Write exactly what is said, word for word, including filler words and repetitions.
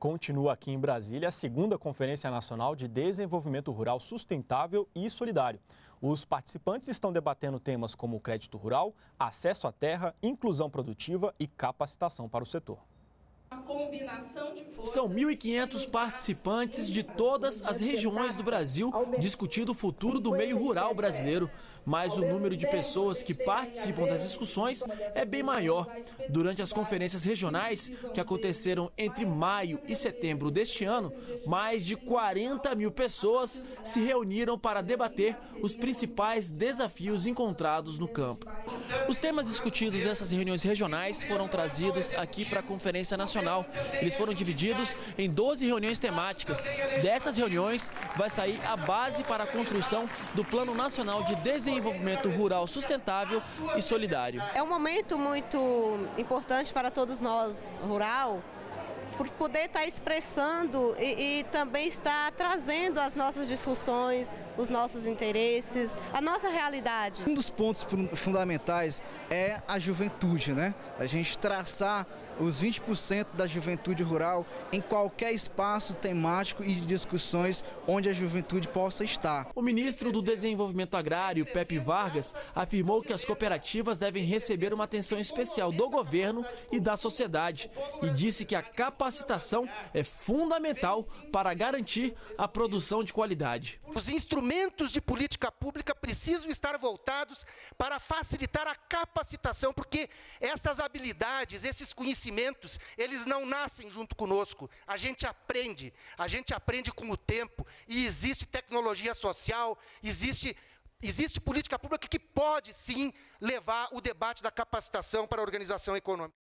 Continua aqui em Brasília a segunda Conferência Nacional de Desenvolvimento Rural Sustentável e Solidário. Os participantes estão debatendo temas como crédito rural, acesso à terra, inclusão produtiva e capacitação para o setor. São mil e quinhentos participantes de todas as regiões do Brasil discutindo o futuro do meio rural brasileiro. Mas o número de pessoas que participam das discussões é bem maior. Durante as conferências regionais, que aconteceram entre maio e setembro deste ano, mais de quarenta mil pessoas se reuniram para debater os principais desafios encontrados no campo. Os temas discutidos nessas reuniões regionais foram trazidos aqui para a Conferência Nacional. Eles foram divididos em doze reuniões temáticas. Dessas reuniões vai sair a base para a construção do Plano Nacional de Desenvolvimento Rural Sustentável e Solidário. É um momento muito importante para todos nós, rural, por poder estar expressando e, e também estar trazendo as nossas discussões, os nossos interesses, a nossa realidade. Um dos pontos fundamentais é a juventude, né? A gente traçar os vinte por cento da juventude rural em qualquer espaço temático e de discussões onde a juventude possa estar. O ministro do Desenvolvimento Agrário, Pepe Vargas, afirmou que as cooperativas devem receber uma atenção especial do governo e da sociedade e disse que a capacitação é fundamental para garantir a produção de qualidade. Os instrumentos de política pública precisam estar voltados para facilitar a capacitação, porque essas habilidades, esses conhecimentos, eles não nascem junto conosco. A gente aprende, a gente aprende com o tempo e existe tecnologia social, existe, existe política pública que pode sim levar o debate da capacitação para a organização econômica.